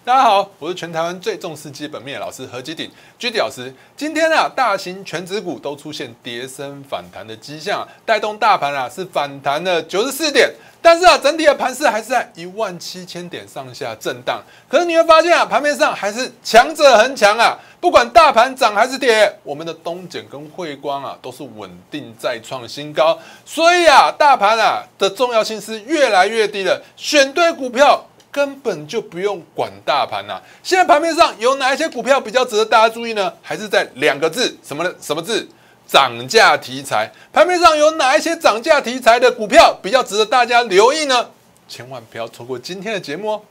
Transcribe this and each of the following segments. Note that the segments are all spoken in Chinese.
大家好，我是全台湾最重视基本面的老师何基鼎，GD 老师。今天大型全指股都出现跌升反弹的迹象，带动大盘是反弹了94点，但是整体的盘势还是在17000点上下震荡。可是你会发现盘面上还是强者恒强不管大盘涨还是跌，我们的东碱跟汇光都是稳定再创新高，所以大盘的重要性是越来越低了，选对股票根本就不用管大盘现在盘面上有哪一些股票比较值得大家注意呢？还是在2个字，什么字？涨价题材。盘面上有哪一些涨价题材的股票比较值得大家留意呢？千万不要错过今天的节目哦。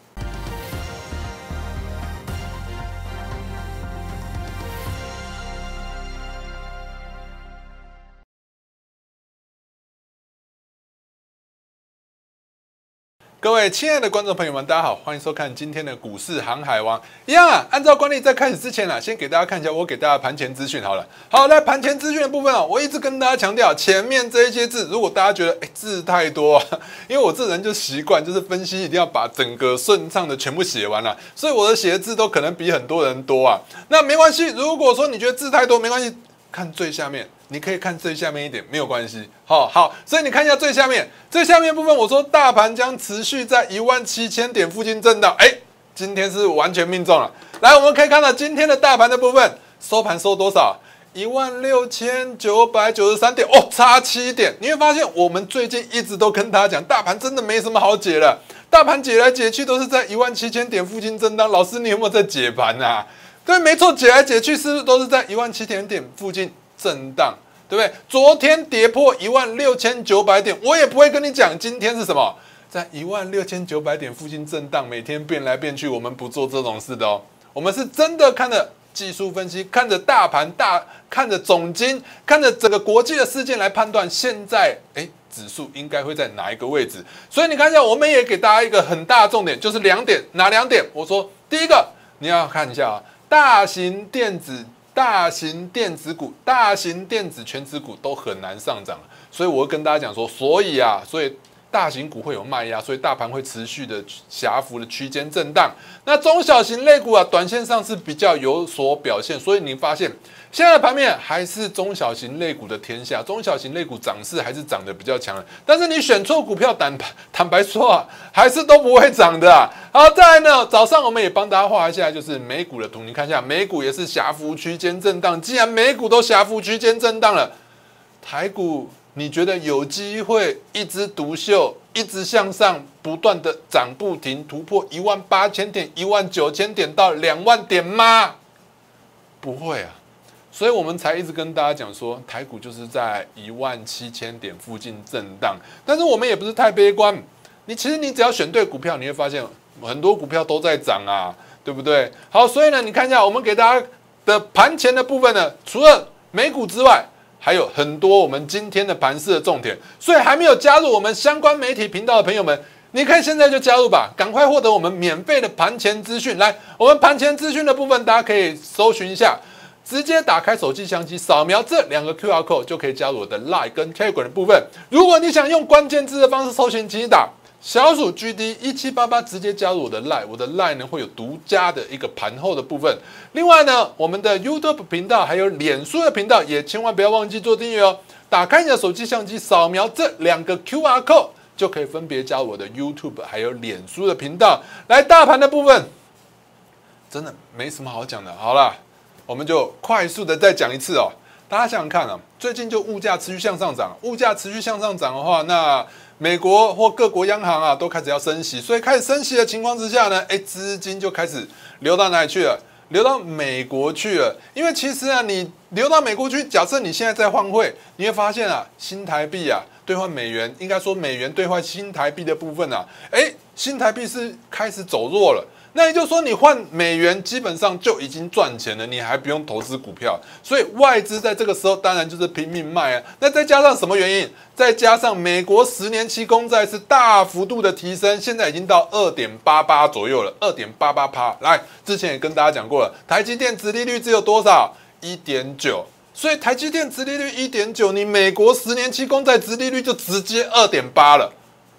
各位亲爱的观众朋友们，大家好，欢迎收看今天的股市航海王。一样按照惯例，在开始之前先给大家看一下我给大家盘前资讯好了。好，来盘前资讯的部分我一直跟大家强调，前面这一些字，如果大家觉得字太多因为我这人就习惯，就是分析一定要把整个顺畅的全部写完所以我的写的字都可能比很多人多那没关系，如果说你觉得字太多，没关系，看最下面。你可以看最下面一点，没有关系。好，所以你看一下最下面部分，我说大盘将持续在17000点附近震荡。今天是完全命中了。来，我们可以看到今天的大盘的部分，收盘收多少？16993点差7点。你会发现，我们最近一直都跟大家讲，大盘真的没什么好解了。大盘解来解去都是在17000点附近震荡。老师，你有没有在解盘对，没错，解来解去是不是都是在17000点附近震荡？对不对？昨天跌破16900点，我也不会跟你讲今天是什么，在16900点附近震荡，每天变来变去，我们不做这种事的我们是真的看着技术分析，看着大盘看着总经，看着整个国际的事件来判断现在指数应该会在哪一个位置。所以你看一下，我们也给大家一个很大的重点，就是2点，哪2点？我说第一个，你要看一下大型电子股、大型电子全指股都很难上涨，所以我会跟大家讲说，所以大型股会有卖压，所以大盘会持续的狭幅的区间震荡。那中小型类股短线上是比较有所表现，所以你发现现在的盘面还是中小型类股的天下，中小型类股涨势还是涨得比较强的。但是你选错股票，坦白说还是都不会涨的好，再来呢，早上我们也帮大家画一下，就是美股的图，你看一下，美股也是狭幅区间震荡。既然美股都狭幅区间震荡了，台股你觉得有机会一枝独秀，一直向上不断的涨不停，突破18000点、19000点到2万点吗？不会所以我们才一直跟大家讲说，台股就是在17000点附近震荡。但是我们也不是太悲观，其实你只要选对股票，你会发现很多股票都在涨对不对？好，所以呢，你看一下我们给大家的盘前的部分呢，除了美股之外，还有很多我们今天的盘势的重点，所以还没有加入我们相关媒体频道的朋友们，你可以现在就加入吧，赶快获得我们免费的盘前资讯。来，我们盘前资讯的部分，大家可以搜寻一下，直接打开手机相机，扫描这2个 QR code 就可以加入我的 Line 跟 Telegram 的部分。如果你想用关键字的方式搜寻，请你打小鼠 GD1788，直接加入我的 Line， 我的 Line 呢会有独家的一个盘后的部分。另外呢，我们的 YouTube 频道还有脸书的频道也千万不要忘记做订阅打开你的手机相机，扫描这2个 QR code 就可以分别加入我的 YouTube 还有脸书的频道。来，大盘的部分真的没什么好讲的，好啦，我们就快速的再讲一次大家想想看最近就物价持续向上涨，物价持续向上涨的话，那美国或各国央行都开始要升息，所以开始升息的情况之下呢，资金就开始流到哪里去了？流到美国去了。因为其实你流到美国去，假设你现在在换汇，你会发现新台币兑换美元，应该说美元兑换新台币的部分新台币是开始走弱了。那也就是说，你换美元基本上就已经赚钱了，你还不用投资股票，所以外资在这个时候当然就是拼命卖那再加上什么原因？再加上美国10年期公债是大幅度的提升，现在已经到 2.88 左右了 2.88%。来，之前也跟大家讲过了，台积电殖利率只有多少？ 1.9。所以台积电殖利率 1.9， 你美国10年期公债殖利率就直接 2.8 了。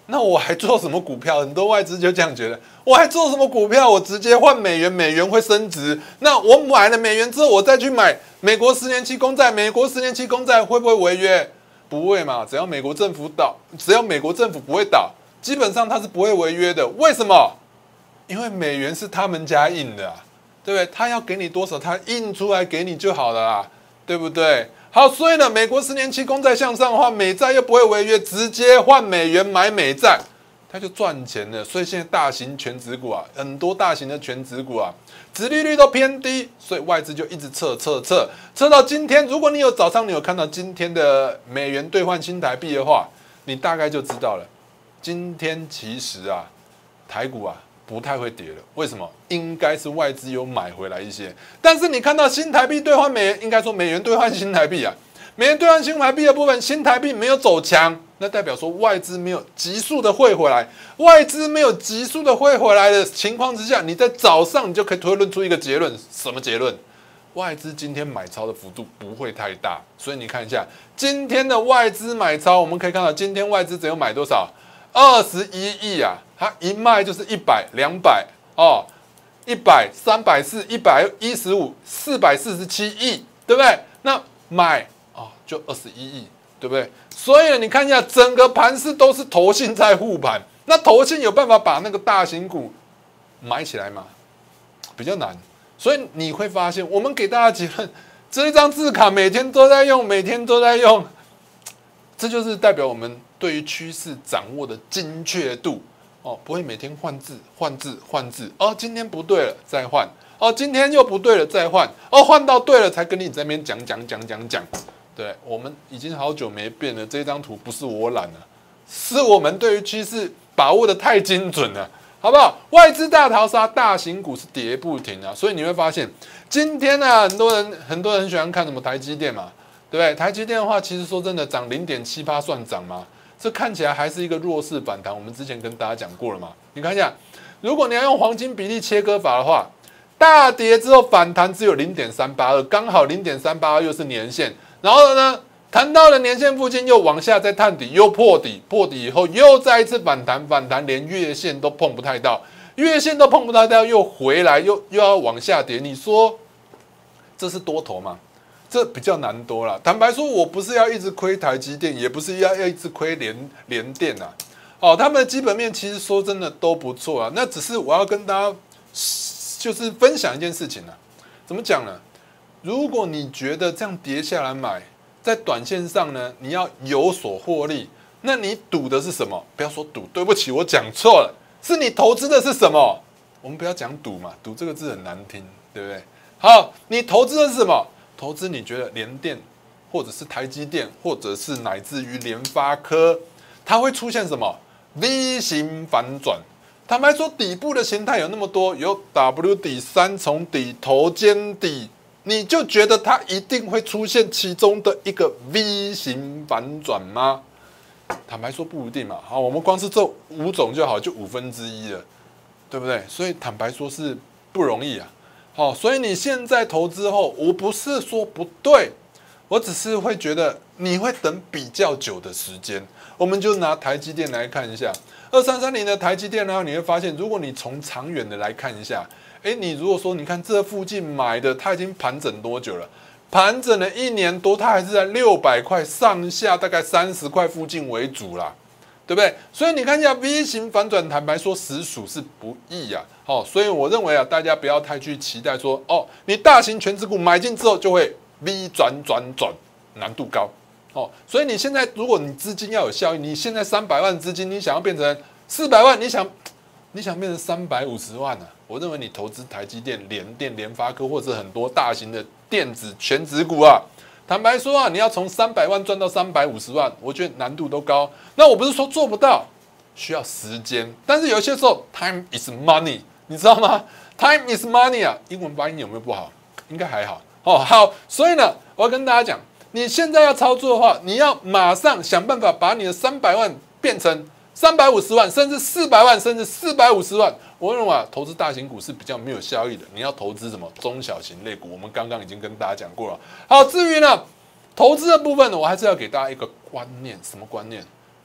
那我还做什么股票？很多外资就这样觉得，我还做什么股票？我直接换美元，美元会升值。那我买了美元之后，我再去买美国10年期公债，美国10年期公债会不会违约？不会嘛，只要美国政府不会倒，基本上它是不会违约的。为什么？因为美元是他们家印的对不对？他要给你多少，他印出来给你就好了啦，对不对？好，所以呢，美国10年期公债向上的话，美债又不会违约，直接换美元买美债，它就赚钱了。所以现在大型权值股很多大型的权值股殖利率都偏低，所以外资就一直撤到今天。如果你早上有看到今天的美元兑换新台币的话，你大概就知道了。今天其实台股不太会跌了，为什么？应该是外资有买回来一些，但是你看到新台币兑换美元，应该说美元兑换新台币美元兑换新台币的部分，新台币没有走强，那代表说外资没有急速的汇回来，外资没有急速的汇回来的情况之下，你在早上你就可以推论出一个结论，什么结论？外资今天买超的幅度不会太大，所以你看一下今天的外资买超，我们可以看到今天外资只有买多少？21亿它一卖就是100、200 100、340、115、447亿，对不对？那买就21亿，对不对？所以你看一下整个盘势都是投信在护盘，那投信有办法把那个大型股买起来吗？比较难。所以你会发现，我们给大家结论，这一张字卡每天都在用，这就是代表我们对于趋势掌握的精确度不会每天换字今天不对了再换今天又不对了再换换到对了才跟你在那边讲。对，我们已经好久没变了，这张图不是我懒了，是我们对于趋势把握的太精准了，好不好？外资大逃杀，大型股是跌不停所以你会发现今天很多人喜欢看什么台积电嘛，对不对？台积电的话，其实说真的涨0.78算涨吗？这看起来还是一个弱势反弹，我们之前跟大家讲过了嘛。你看一下，如果你要用黄金比例切割法的话，大跌之后反弹只有0.382，刚好0.382又是年线，然后呢，弹到了年线附近又往下再探底，又破底以后又再一次反弹连月线都碰不太到，又回来又要往下跌，你说这是多头吗？这比较难多了。坦白说，我不是要一直亏台积电，也不是要一直亏联电他们的基本面其实说真的都不错那只是我要跟大家就是分享一件事情怎么讲呢？如果你觉得这样跌下来买，在短线上呢，你要有所获利，那你赌的是什么？不要说赌，对不起，我讲错了，是你投资的是什么？我们不要讲赌嘛，赌这个字很难听，对不对？好，你投资的是什么？投资你觉得联电，或者是台积电，或者是乃至于联发科，它会出现什么 V 型反转？坦白说，底部的形态有那么多，有 W 底、3重底、头肩底，你就觉得它一定会出现其中的一个 V 型反转吗？坦白说不一定嘛。好，我们光是这5种就好，就1/5了，对不对？所以坦白说是不容易好，所以你现在投资后，我不是说不对，我只是会觉得你会等比较久的时间。我们就拿台积电来看一下，2330的台积电呢，你会发现，如果你从长远的来看一下，你如果说你看这附近买的，它已经盘整多久了？盘整了1年多，它还是在600块上下，大概30块附近为主啦。对不对？所以你看一下 V 型反转，坦白说实属是不易所以我认为大家不要太去期待说你大型权值股买进之后就会 V 转，难度高所以你现在如果你资金要有效益，你现在300万资金，你想要变成400万，你想变成350万我认为你投资台积电、联电、联发科或者很多大型的电子权值股坦白说你要从300万赚到350万，我觉得难度都高。那我不是说做不到，需要时间，但是有些时候 time is money， 你知道吗 ？time is money 英文发音有没有不好？应该还好好，所以呢，我要跟大家讲，你现在要操作的话，你要马上想办法把你的300万变成350万，甚至400万，甚至450万。我认为投资大型股是比较没有效益的，你要投资什么中小型类股，我们刚刚已经跟大家讲过了。好，至于呢投资的部分呢，我还是要给大家一个观念，什么观念？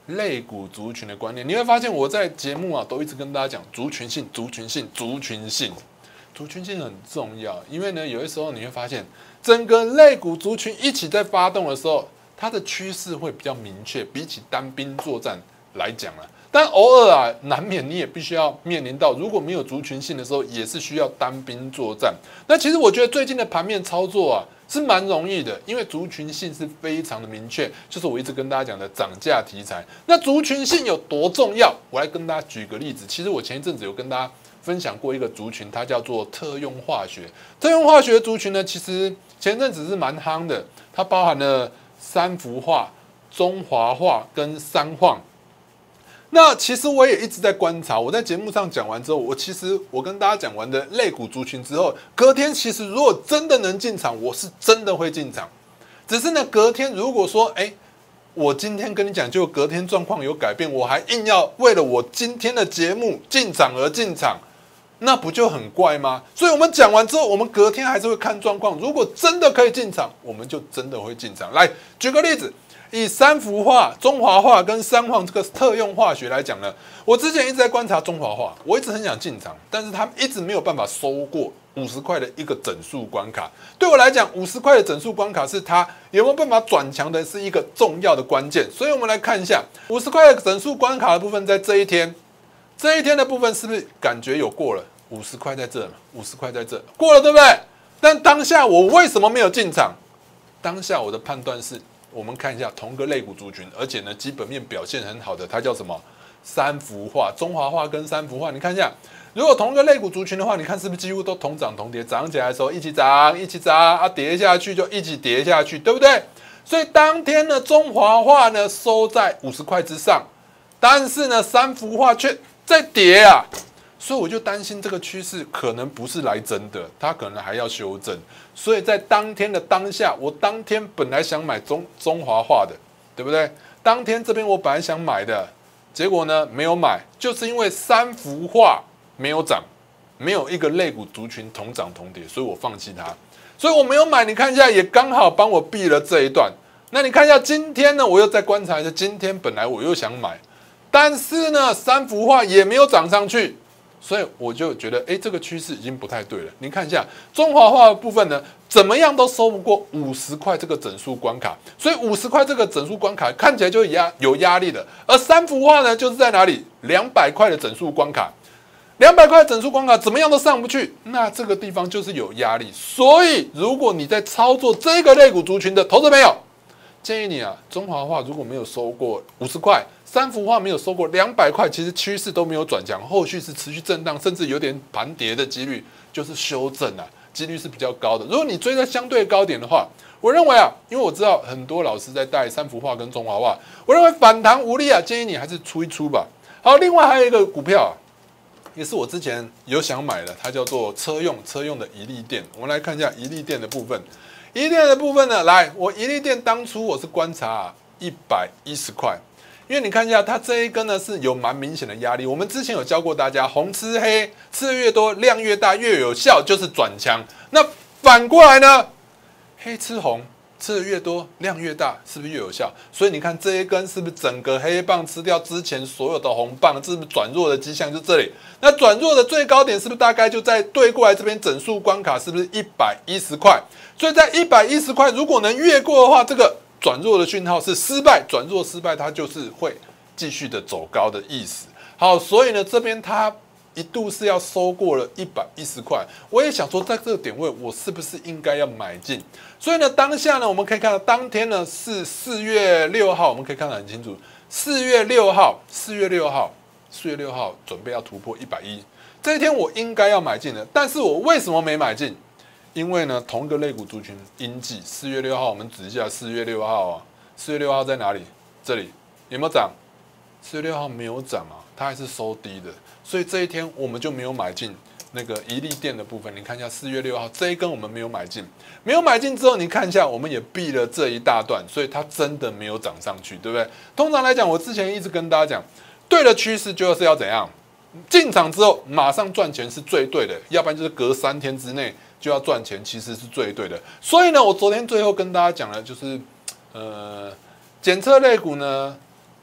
类股族群的观念。你会发现我在节目啊都一直跟大家讲族群性、族群性、族群性，族群性很重要，因为呢有的时候你会发现整个类股族群一起在发动的时候，它的趋势会比较明确，比起单兵作战来讲啊。但偶尔啊，难免你也必须要面临到，如果没有族群性的时候，也是需要单兵作战。那其实我觉得最近的盘面操作啊，是蛮容易的，因为族群性是非常的明确，就是我一直跟大家讲的涨价题材。那族群性有多重要？我来跟大家举个例子。其实我前一阵子有跟大家分享过一个族群，它叫做特用化学。特用化学族群呢，其实前阵子是蛮夯的，它包含了三氟化、中华化跟三化。那其实我也一直在观察，我在节目上讲完之后，我跟大家讲完的类股族群之后，隔天其实如果真的能进场，我是真的会进场。只是呢，隔天如果说，我今天跟你讲，就隔天状况有改变，我还硬要为了我今天的节目进场而进场，那不就很怪吗？所以我们讲完之后，我们隔天还是会看状况，如果真的可以进场，我们就真的会进场。来举个例子。以三氟化、中华化跟三化这个特用化学来讲呢，我之前一直在观察中华化，我一直很想进场，但是他们一直没有办法收过50块的一个整数关卡。对我来讲，50块的整数关卡是它有没有办法转强的是一个重要的关键。所以我们来看一下50块的整数关卡的部分，在这一天的部分是不是感觉有过了？50块在这，50块在这，过了对不对？但当下我为什么没有进场？当下我的判断是。我们看一下同个类股族群，而且呢基本面表现很好的，它叫什么？三氟化、中华化跟三氟化。你看一下，如果同个类股族群的话，你看是不是几乎都同涨同跌？涨起来的时候一起涨，一起涨啊，跌下去就一起跌下去，对不对？所以当天呢，中华化呢收在50块之上，但是呢，三氟化却在跌啊。所以我就担心这个趋势可能不是来真的，它可能还要修正。所以在当天的当下，我当天本来想买中华化的，对不对？当天这边我本来想买的，结果呢没有买，就是因为三氟化没有涨，没有一个类股族群同涨同跌，所以我放弃它。所以我没有买，你看一下也刚好帮我避了这一段。那你看一下今天呢，我又再观察一下，今天本来我又想买，但是呢三氟化也没有涨上去。所以我就觉得，这个趋势已经不太对了。你看一下中华化的部分呢，怎么样都收不过50块这个整数关卡，所以50块这个整数关卡看起来就有压力的。而三氟化呢，就是在哪里？200块的整数关卡，200块的整数关卡怎么样都上不去，那这个地方就是有压力。所以如果你在操作这个类股族群的投资朋友，建议你啊，中华化如果没有收过50块。三氟化没有收过200块，其实趋势都没有转强，后续是持续震荡，甚至有点盘跌的几率，就是修正啊，几率是比较高的。如果你追在相对高点的话，我认为啊，因为我知道很多老师在带三氟化跟中华化，我认为反弹无力啊，建议你还是出一出吧。好，另外还有一个股票啊，也是我之前有想买的，它叫做车用的怡利电。我们来看一下怡利电的部分，怡利电的部分呢，来，我怡利电当初我是观察110块。因为你看一下，它这一根呢是有蛮明显的压力。我们之前有教过大家，红吃黑，吃的越多，量越大，越有效，就是转强。那反过来呢，黑吃红，吃的越多，量越大，是不是越有效？所以你看这一根是不是整个黑棒吃掉之前所有的红棒，是不是转弱的迹象？就这里。那转弱的最高点是不是大概就在对过来这边整数关卡，是不是110块？所以在110块，如果能越过的话，这个转弱的讯号是失败，转弱失败，它就是会继续的走高的意思。好，所以呢，这边它一度是要收过了110块，我也想说，在这个点位，我是不是应该要买进？所以呢，当下呢，我们可以看到，当天呢是4月6号，我们可以看得很清楚，4月6号准备要突破110，这一天我应该要买进的，但是我为什么没买进？因为呢，同一个类股族群阴季，4月6号，我们指一下4月6号啊，4月6号在哪里？这里有没有涨？4月6号没有涨啊，它还是收低的，所以这一天我们就没有买进那个怡利电的部分。你看一下4月6号这一根我们没有买进，没有买进之后，你看一下我们也避了这一大段，所以它真的没有涨上去，对不对？通常来讲，我之前一直跟大家讲，对的趋势就是要怎样？进场之后马上赚钱是最对的，要不然就是隔3天之内就要赚钱，其实是最对的。所以呢，我昨天最后跟大家讲了，就是检测类股呢，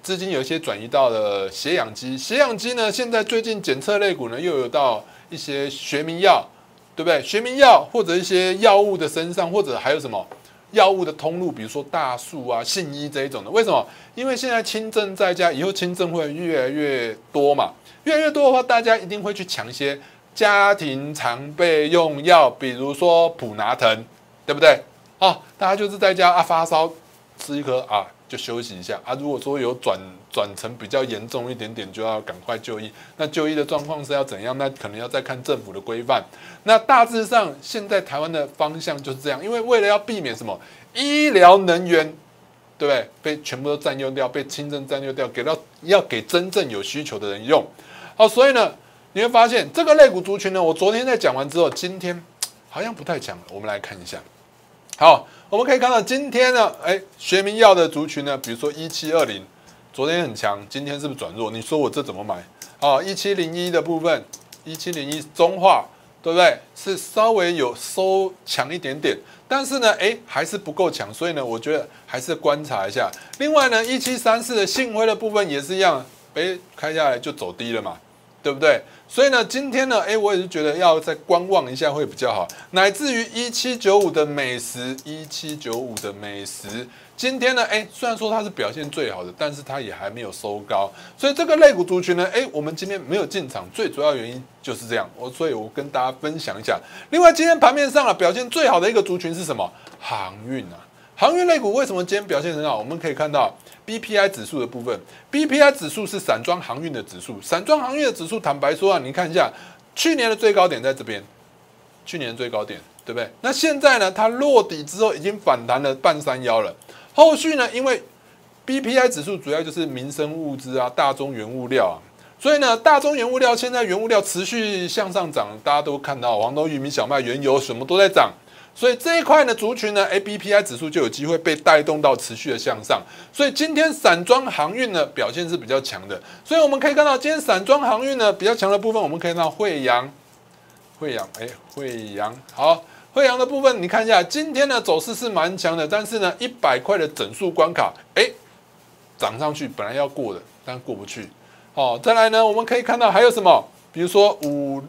资金有一些转移到了血氧机，血氧机呢，现在最近检测类股呢又有到一些学名药，对不对？学名药或者一些药物的身上，或者还有什么药物的通路，比如说大树啊、信医这一种的。为什么？因为现在轻症在家，以后轻症会越来越多嘛，越来越多的话，大家一定会去抢一些家庭常备用药，比如说普拿疼，对不对？啊，大家就是在家啊发烧吃一颗啊。就休息一下啊！如果说有转成比较严重一点点，就要赶快就医。那就医的状况是要怎样？那可能要再看政府的规范。那大致上，现在台湾的方向就是这样，因为为了要避免什么医疗能源，对不对？被全部都占用掉，被轻症占用掉，要给真正有需求的人用。好，所以呢，你会发现这个类股族群呢，我昨天在讲完之后，今天好像不太强了。我们来看一下。好，我们可以看到今天呢，学名药的族群呢，比如说1720，昨天很强，今天是不是转弱？你说我这怎么买？啊，1701的部分，1701中化，对不对？是稍微有收强一点点，但是呢，还是不够强，所以呢，我觉得还是观察一下。另外呢，1734的信辉的部分也是一样，开下来就走低了嘛，对不对？所以呢，今天呢，我也是觉得要再观望一下会比较好，乃至于1795的美食，1795的美食，今天呢，虽然说它是表现最好的，但是它也还没有收高，所以这个类股族群呢，我们今天没有进场，最主要原因就是这样，所以我跟大家分享一下。另外，今天盘面上表现最好的一个族群是什么？航运啊。航运类股为什么今天表现很好？我们可以看到 BPI 指数的部分 ，BPI 指数是散装航运的指数。散装航运的指数，坦白说啊，你看一下，去年的最高点在这边，去年的最高点，对不对？那现在呢，它落底之后已经反弹了半山腰了。后续呢，因为 BPI 指数主要就是民生物资啊、大宗原物料啊，所以呢，大宗原物料现在原物料持续向上涨，大家都看到黄豆、玉米、小麦、原油什么都在涨。所以这一块的族群呢 ，BPI 指数就有机会被带动到持续的向上。所以今天散装航运呢表现是比较强的。所以我们可以看到，今天散装航运呢比较强的部分，我们可以看到惠阳，好，惠阳的部分你看一下，今天的走势是蛮强的，但是呢，100块的整数关卡，涨上去本来要过的，但过不去。好，再来呢，我们可以看到还有什么？比如说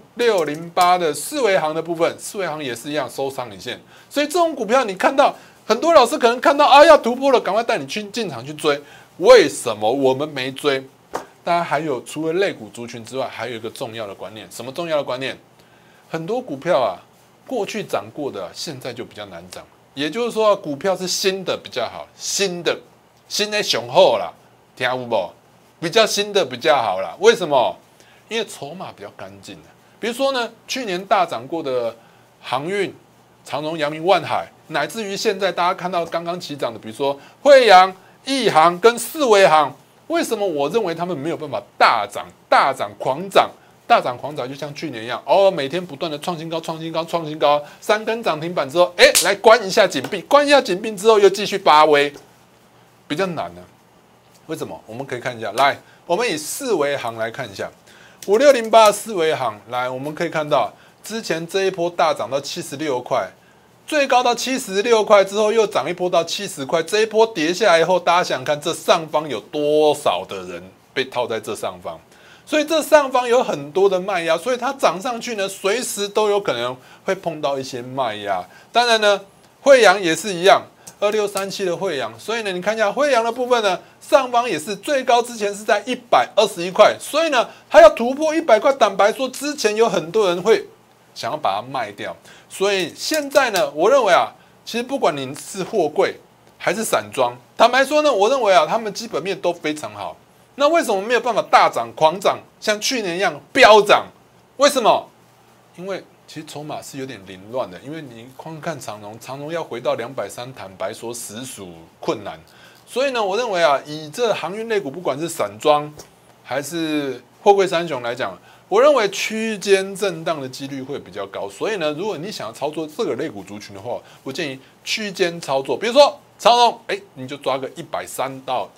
5608的四维航的部分，四维航也是一样收上影线，所以这种股票你看到很多老师可能看到啊要突破了，赶快带你去进场去追。为什么我们没追？当然还有除了类股族群之外，还有一个重要的观念，什么重要的观念？很多股票啊，过去涨过的，现在就比较难涨。也就是说，股票是新的比较好，新的雄厚啦，听有无？比较新的比较好啦。为什么？因为筹码比较干净的，比如说呢，去年大涨过的航运、长荣、阳明、万海，乃至于现在大家看到刚刚起涨的，比如说惠阳、亿航跟四维航，为什么我认为他们没有办法大涨、狂涨？大涨狂涨就像去年一样，每天不断的创新高、3根涨停板之后，来关一下紧闭，关一下紧闭之后又继续发威，比较难呢。为什么？我们可以看一下，来，我们以四维航来看一下。5608四维航，来，我们可以看到，之前这一波大涨到76块，最高到76块之后又涨一波到70块，这一波跌下来以后，大家想看这上方有多少的人被套在这上方？所以这上方有很多的卖压，所以它涨上去呢，随时都有可能会碰到一些卖压。当然呢，惠阳也是一样。2637的惠阳，所以呢，你看一下惠阳的部分呢，上方也是最高之前是在121块，所以呢，它要突破100块。坦白说，之前有很多人会想要把它卖掉，所以现在呢，我认为啊，其实不管你是货柜还是散装，坦白说呢，我认为啊，他们基本面都非常好。那为什么没有办法大涨狂涨，像去年一样飙涨？为什么？因为其实筹码是有点凌乱的，因为你光看长荣要回到230，坦白说实属困难。所以呢，我认为啊，以这航运类股，不管是散装还是货柜三雄来讲，我认为区间震荡的几率会比较高。所以呢，如果你想要操作这个类股族群的话，我建议区间操作。比如说长荣，你就抓个130到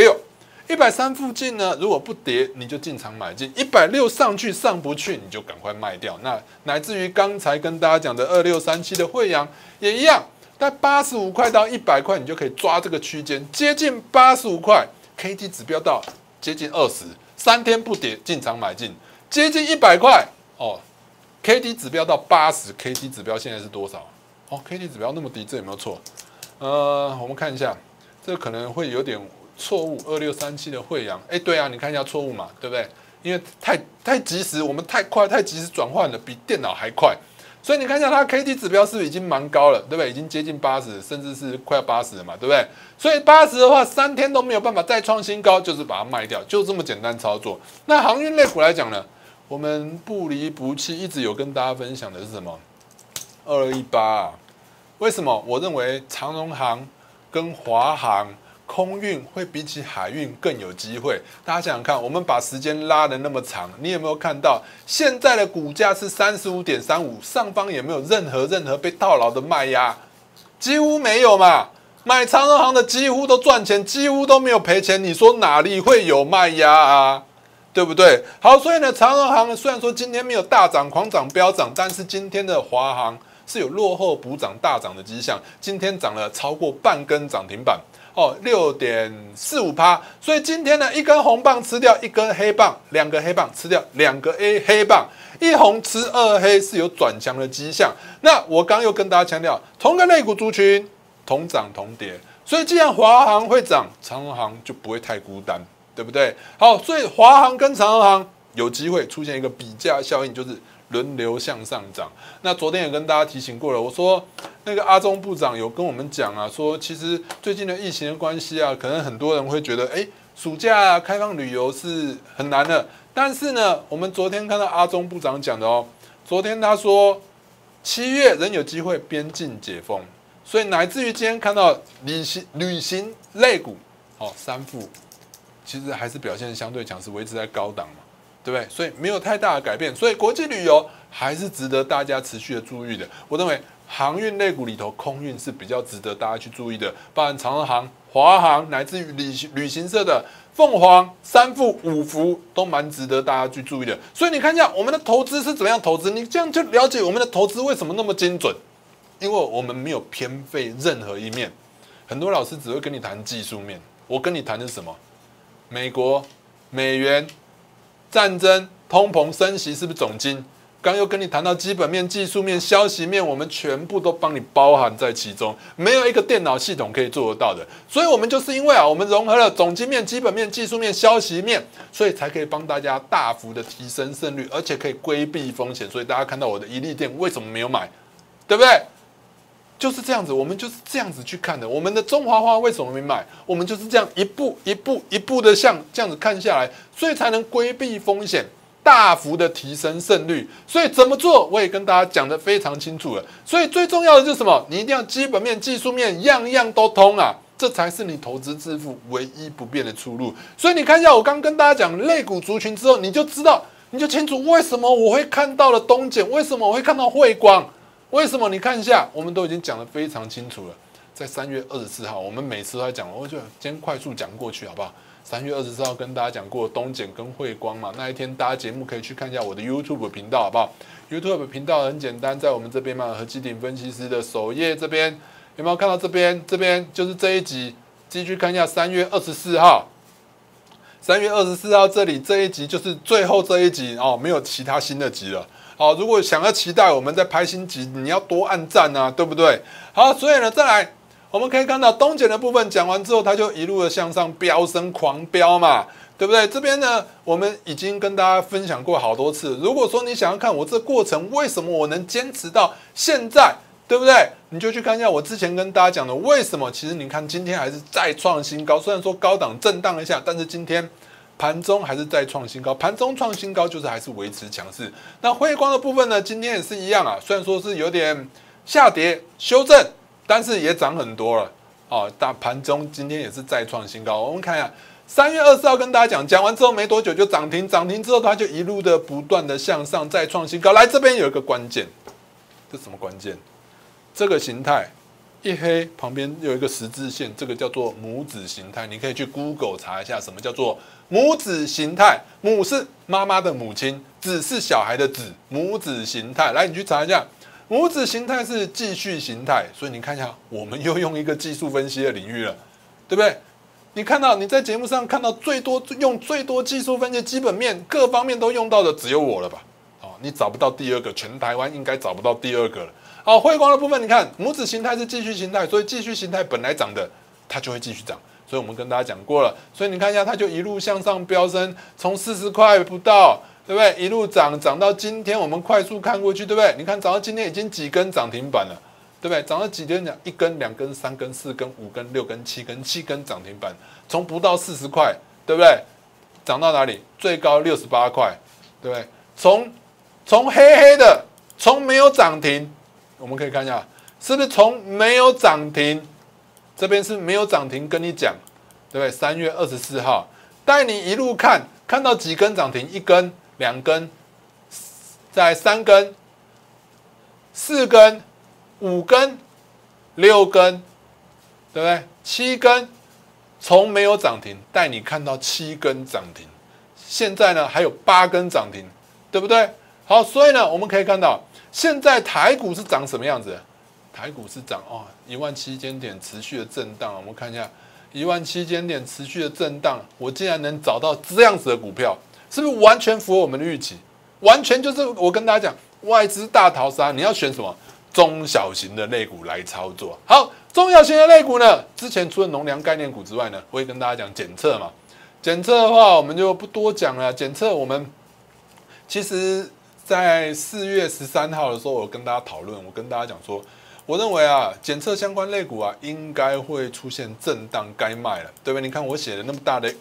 160。130附近呢，如果不跌，你就进场买进；160上去上不去，你就赶快卖掉。那乃至于刚才跟大家讲的2637的惠阳也一样，在85块到100块，你就可以抓这个区间，接近85块， ，K D 指标到接近20，3天不跌进场买进，接近100块哦。K D 指标到80，K D 指标现在是多少？哦 ，K D 指标那么低，这有没有错？我们看一下，这可能会有点错误。2637的慧洋，对啊，你看一下错误嘛，对不对？因为太及时，我们太快太及时转换了，比电脑还快。所以你看一下它 K D 指标是不是已经蛮高了，对不对？已经接近80，甚至是快要80了嘛，对不对？所以80的话，3天都没有办法再创新高，就是把它卖掉，就这么简单操作。那航运类股来讲呢，我们不离不弃，一直有跟大家分享的是什么？2218啊，为什么？我认为长荣航跟华航空运会比起海运更有机会。大家想想看，我们把时间拉得那么长，你有没有看到现在的股价是35.35，上方有没有任何被套牢的卖压？几乎没有嘛。买长荣航的几乎都赚钱，几乎都没有赔钱。你说哪里会有卖压啊？对不对？好，所以呢，长荣航虽然说今天没有大涨、狂涨、飙涨，但是今天的华航是有落后补涨、大涨的迹象。今天涨了超过半根涨停板。6.45%，所以今天呢，一根红棒吃掉一根黑棒，2个黑棒吃掉2个黑棒，一红吃2黑是有转强的迹象。那我刚又跟大家强调，同个类股族群同涨同跌，所以既然华航会涨，长荣航就不会太孤单，对不对？好，所以华航跟长荣航有机会出现一个比价效应，就是轮流向上涨。那昨天也跟大家提醒过了，我说那个阿中部长有跟我们讲啊，说其实最近的疫情的关系啊，可能很多人会觉得，暑假开放旅游是很难的。但是呢，我们昨天看到阿中部长讲的哦，昨天他说7月仍有机会边境解封，所以乃至于今天看到旅行类股三富其实还是表现相对强势，维持在高档嘛。对不对？所以没有太大的改变，所以国际旅游还是值得大家持续的注意的。我认为航运类股里头，空运是比较值得大家去注意的，包含长荣航、华航，乃至于旅行社的凤凰、三富、五福，都蛮值得大家去注意的。所以你看一下我们的投资是怎么样投资，你这样就了解我们的投资为什么那么精准，因为我们没有偏废任何一面。很多老师只会跟你谈技术面，我跟你谈的是什么？美国、美元。战争、通膨、升息是不是总经？刚又跟你谈到基本面、技术面、消息面，我们全部都帮你包含在其中，没有一个电脑系统可以做得到的。所以，我们就是因为我们融合了总经面、基本面、技术面、消息面，所以才可以帮大家大幅的提升胜率，而且可以规避风险。所以大家看到我的一利店为什么没有买，对不对？就是这样子，我们就是这样子去看的。我们的中华花为什么没买？我们就是这样一步的像这样子看下来，所以才能规避风险，大幅的提升胜率。所以怎么做，我也跟大家讲得非常清楚了。所以最重要的就是什么？你一定要基本面、技术面样样都通啊，这才是你投资致富唯一不变的出路。所以你看一下我刚跟大家讲类股族群之后，你就知道，你就清楚为什么我会看到了东碱，为什么我会看到汇光。为什么？你看一下，我们都已经讲得非常清楚了。在3月24号，我们每次都在讲，我就今天快速讲过去，好不好？3月24号跟大家讲过东碱跟汇光嘛，那一天大家节目可以去看一下我的 YouTube 频道，好不好 ？YouTube 频道很简单，在我们这边嘛，和基鼎分析师的首页这边有没有看到？这边就是这一集，继续看一下3月24号。3月24号这里这一集就是最后这一集哦，没有其他新的集了。好，如果想要期待我们在拍新集，你要多按赞啊，对不对？好，所以呢，再来，我们可以看到东碱的部分讲完之后，它就一路的向上飙升，狂飙嘛，对不对？这边呢，我们已经跟大家分享过好多次。如果说你想要看我这过程，为什么我能坚持到现在，对不对？你就去看一下我之前跟大家讲的，为什么？其实你看今天还是再创新高，虽然说高档震荡一下，但是今天盘中还是再创新高，盘中创新高就是还是维持强势。那汇光的部分呢，今天也是一样啊，虽然说是有点下跌修正，但是也涨很多了哦。大盘中今天也是再创新高。我们看一下，3月24号跟大家讲完之后没多久就涨停，涨停之后它就一路的不断的向上，再创新高。来这边有一个关键，这什么关键？这个形态一黑旁边有一个十字线，这个叫做母子形态。你可以去 Google 查一下什么叫做母子形态。母是妈妈的母亲，子是小孩的子，母子形态。来，你去查一下，母子形态是继续形态。所以你看一下，我们又用一个技术分析的领域了，对不对？ 你看到你在节目上看到用最多技术分析、基本面各方面都用到的，只有我了吧？哦，你找不到第二个，全台湾应该找不到第二个了。好，汇光的部分，你看拇指形态是继续形态，所以继续形态本来涨的，它就会继续涨。所以我们跟大家讲过了，所以你看一下，它就一路向上飙升，从40块不到，对不对？一路涨到今天，我们快速看过去，对不对？你看涨到今天已经几根涨停板了。对不对？涨了几根？一根、2根、3根、4根、5根、6根、7根涨停板，从不到40块，对不对？涨到哪里？最高68块，对不对？从黑黑的，从没有涨停，我们可以看一下，是不是从没有涨停？这边是没有涨停，跟你讲，对不对？3月24号，带你一路看到几根涨停？1根、2根，再来3根、4根。5根、6根，对不对？7根，从没有涨停，带你看到7根涨停。现在呢，还有8根涨停，对不对？好，所以呢，我们可以看到，现在台股是长什么样子？台股是涨17000点持续的震荡。我们看一下17000点持续的震荡，我竟然能找到这样子的股票，是不是完全符合我们的预期？完全就是我跟大家讲，外资大逃杀，你要选什么？中小型的类股来操作。好，中小型的类股呢，之前除了农粮概念股之外呢，我会跟大家讲检测嘛。检测的话，我们就不多讲了。检测我们其实在4月13号的时候，我跟大家讨论，我跟大家讲说，我认为啊，检测相关类股啊，应该会出现震荡该卖了，对不对？你看我写的那么大的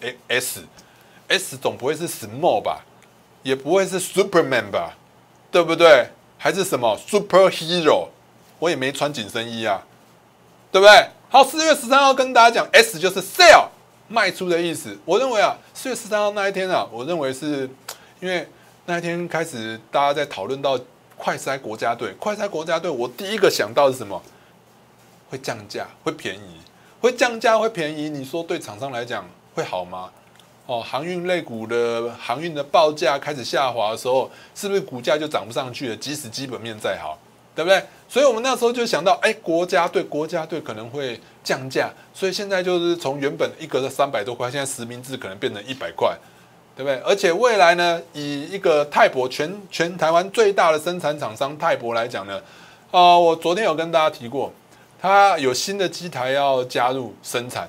S 总不会是 small 吧，也不会是 Superman 吧，对不对？还是什么 superhero， 我也没穿紧身衣啊，对不对？好，4月13号跟大家讲 ，S 就是 sell 卖出的意思。我认为啊，4月13号那一天啊，我认为是因为那一天开始大家在讨论到快筛国家队，我第一个想到的是什么？会降价，会便宜，会降价，会便宜。你说对厂商来讲会好吗？哦，航运类股的航运的报价开始下滑的时候，是不是股价就涨不上去了？即使基本面再好，对不对？所以我们那时候就想到，国家队可能会降价，所以现在就是从原本一个的300多块，现在实名制可能变成100块，对不对？而且未来呢，以一个泰博全台湾最大的生产厂商泰博来讲呢，我昨天有跟大家提过，它有新的机台要加入生产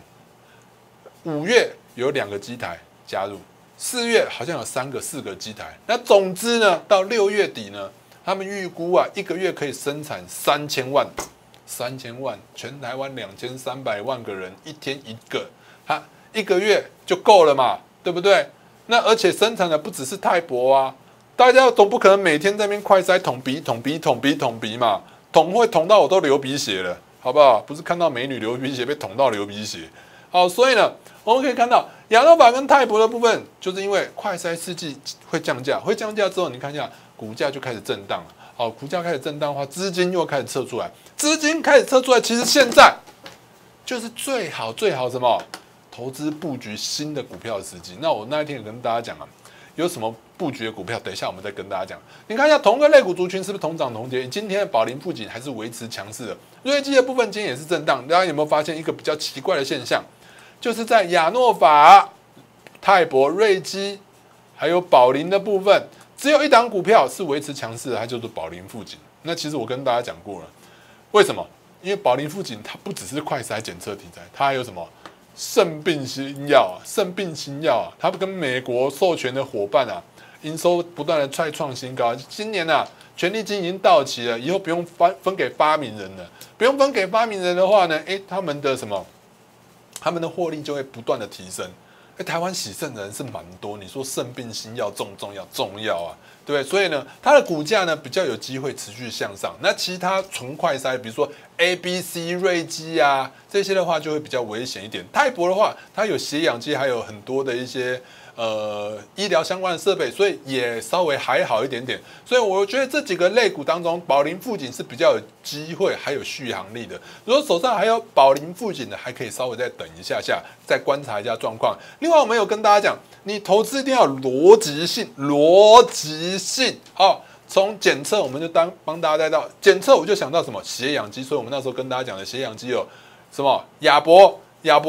，5月有2个机台加入，4月好像有3个、4个机台。那总之呢，到6月底呢，他们预估啊，1个月可以生产3000万，3000万，全台湾2300万个人，一天一个，它1个月就够了嘛，对不对？那而且生产的不只是泰博啊，大家总不可能每天在那边快筛捅鼻嘛，捅会捅到我都流鼻血了，好不好？不是看到美女流鼻血，被捅到流鼻血。好，所以呢，我们可以看到亚诺法跟泰博的部分，就是因为快筛试剂会降价，之后，你看一下股价就开始震荡了。好，股价开始震荡的话，资金又开始撤出来，其实现在就是最好什么投资布局新的股票的时机。那我那一天也跟大家讲啊，有什么布局的股票，等一下我们再跟大家讲。你看一下同个类股族群是不是同涨同跌？今天的宝林富锦还是维持强势的，瑞基的部分今天也是震荡。大家有没有发现一个比较奇怪的现象？就是在亚诺法、泰博、瑞基还有宝林的部分，只有一档股票是维持强势的，它就是宝林富锦。那其实我跟大家讲过了，为什么？因为宝林富锦它不只是快筛检测题材，它还有什么肾病新药啊，它跟美国授权的伙伴啊，营收不断的再创新高。今年啊，权利金已经到期了，以后不用分给发明人了。不用分给发明人的话呢，他们的什么？他们的获利就会不断的提升。台湾喜肾的人是蛮多，你说肾病新药重要啊，对不对？所以呢，它的股价呢比较有机会持续向上。那其他纯快筛，比如说 ABC、瑞基啊这些的话，就会比较危险一点。泰博的话，它有血氧机，还有很多的一些医疗相关的设备，所以也稍微还好一点点。所以我觉得这几个类股当中，宝林富锦是比较有机会还有续航力的。如果手上还有宝林富锦的，还可以稍微再等一下，再观察一下状况。另外，我们有跟大家讲，你投资一定要有逻辑性。好，从检测我们就帮大家带到检测，我就想到什么血氧机，所以我们那时候跟大家讲的血氧机有什么亚博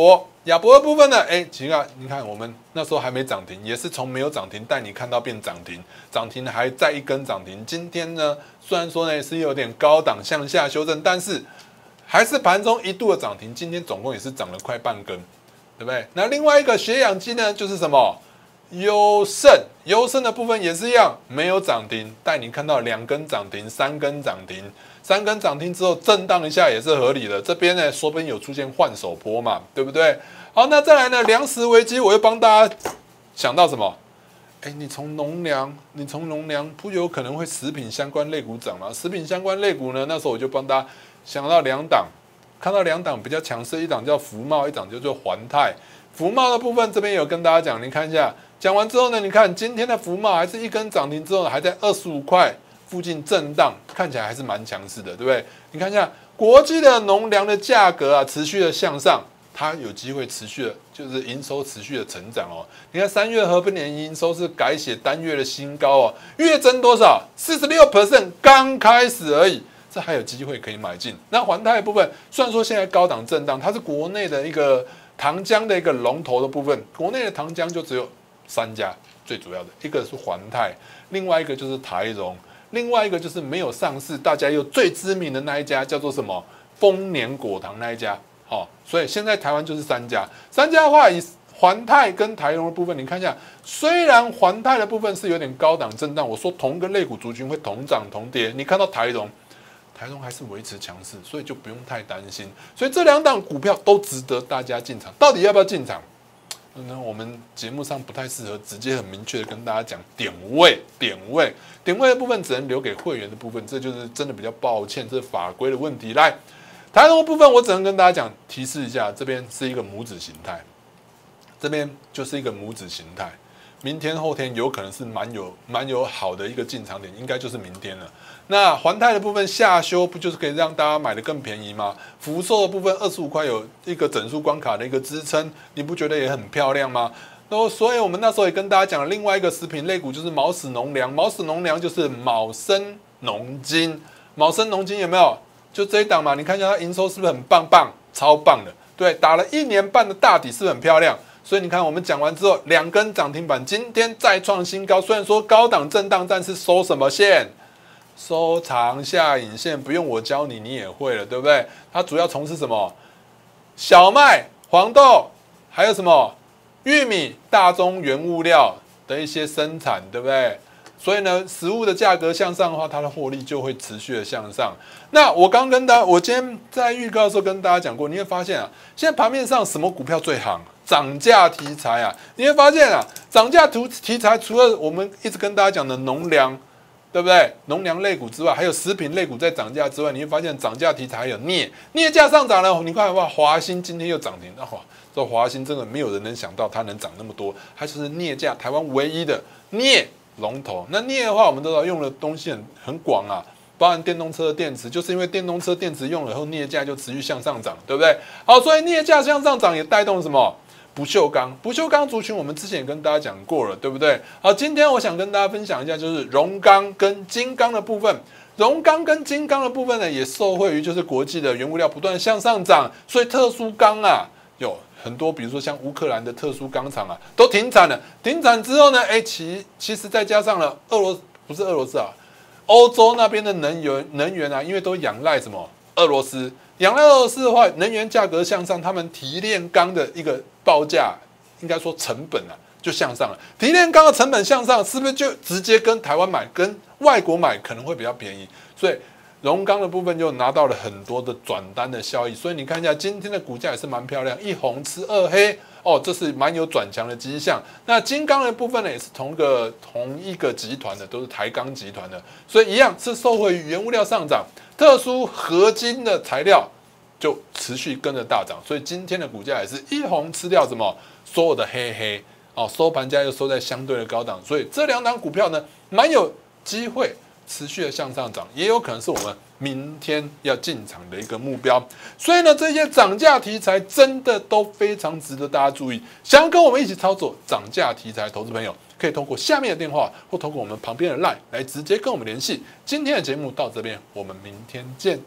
亚博的部分呢，其实你看我们那时候还没涨停，也是从没有涨停带你看到变涨停，涨停还再一根涨停。今天呢，虽然说呢是有点高档向下修正，但是还是盘中一度的涨停。今天总共也是涨了快半根，对不对？那另外一个血氧机呢，就是什么？优胜的部分也是一样，没有涨停，带你看到2根涨停、3根涨停。3根涨停之后震荡一下也是合理的，这边呢说不定有出现换手波嘛，对不对？好，那再来呢，粮食危机，我又帮大家想到什么？你从农粮不有可能会食品相关类股涨吗？食品相关类股呢，那时候我就帮大家想到2档，看到2档比较强势，一档叫福茂，一档叫做环泰。福茂的部分这边有跟大家讲，你看一下，讲完之后呢，你看今天的福茂还是一根涨停之后，还在25块附近震荡，看起来还是蛮强势的，对不对？你看一下国际的农粮的价格啊，持续的向上，它有机会持续的，就是营收持续的成长哦。你看3月合并年营收是改写单月的新高哦，月增多少？46%，刚开始而已，这还有机会可以买进。那环泰的部分，虽然说现在高档震荡，它是国内的一个糖浆的一个龙头的部分，国内的糖浆就只有3家，最主要的一个是环泰，另外一个就是台荣。另外一个就是没有上市，大家又最知名的那一家叫做什么？丰年果糖那一家，所以现在台湾就是3家的话，以环泰跟台荣的部分，你看一下，虽然环泰的部分是有点高档震荡，我说同个类股族群会同涨同跌，你看到台荣还是维持强势，所以就不用太担心，所以这2档股票都值得大家进场，到底要不要进场？我们节目上不太适合直接很明确的跟大家讲点位的部分只能留给会员的部分，这就是真的比较抱歉，这是法规的问题。来，台农的部分我只能跟大家讲，提示一下，这边是一个拇指形态，这边就是一个拇指形态，明天后天有可能是蛮有好的一个进场点，应该就是明天了。那环泰的部分下修不就是可以让大家买得更便宜吗？福寿的部分25块有一个整数关卡的一个支撑，你不觉得也很漂亮吗？所以我们那时候也跟大家讲了另外一个食品类股，就是毛史农粮。毛史农粮就是卯生农金，卯生农金有没有？就这一档嘛，你看一下它营收是不是很棒，超棒的？对，打了1年半的大底，是不是很漂亮？所以你看，我们讲完之后，2根涨停板，今天再创新高。虽然说高档震荡，但是收什么线？收长下影线，不用我教你，你也会了，对不对？它主要从事什么？小麦、黄豆，还有什么玉米、大宗原物料的一些生产，对不对？所以呢，食物的价格向上的话，它的获利就会持续的向上。那我今天在预告的时候跟大家讲过，你会发现啊，现在盘面上什么股票最行？涨价题材啊，你会发现啊，涨价题材除了我们一直跟大家讲的农粮，对不对？农粮类股之外，还有食品类股在涨价之外，你会发现涨价题材还有镍价上涨了。你看哇，华兴今天又涨停，这华兴真的没有人能想到它能涨那么多，它就是镍价台湾唯一的镍龙头。那镍的话，我们都知道用的东西很广啊，包含电动车的电池，就是因为电动车电池用了以后，镍价就持续向上涨，对不对？好，所以镍价向上涨也带动什么？不锈钢族群，我们之前也跟大家讲过了，对不对？好，今天我想跟大家分享一下，就是荣钢跟金刚的部分。荣钢跟金刚的部分呢，也受惠于就是国际的原物料不断向上涨，所以特殊钢啊有很多，比如说像乌克兰的特殊钢厂啊，都停产了。停产之后呢，其实再加上了不是俄罗斯啊，欧洲那边的能源啊，因为都仰赖什么俄罗斯。仰赖俄罗斯的话，能源价格向上，他们提炼钢的一个报价，应该说成本啊，就向上了。提炼钢的成本向上，是不是就直接跟台湾买、跟外国买可能会比较便宜？所以荣钢的部分就拿到了很多的转单的效益。所以你看一下今天的股价也是蛮漂亮，一红吃二黑哦，这是蛮有转强的迹象。那金刚的部分呢，也是同一个集团的，都是台钢集团的，所以一样是受惠于原物料上涨。特殊合金的材料就持续跟着大涨，所以今天的股价也是一红吃掉什么所有的黑哦，收盘价又收在相对的高档，所以这2档股票呢，蛮有机会持续的向上涨，也有可能是我们明天要进场的一个目标。所以呢，这些涨价题材真的都非常值得大家注意。想要跟我们一起操作涨价题材，投资朋友可以通过下面的电话或通过我们旁边的 LINE 来直接跟我们联系。今天的节目到这边，我们明天见。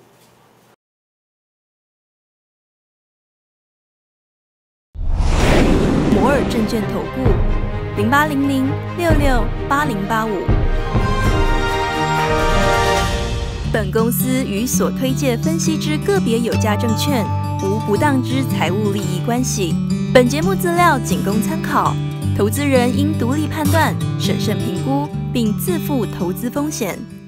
摩尔证券投顾0800668085。本公司与所推介分析之个别有价证券无不当之财务利益关系。本节目资料仅供参考，投资人应独立判断、审慎评估，并自负投资风险。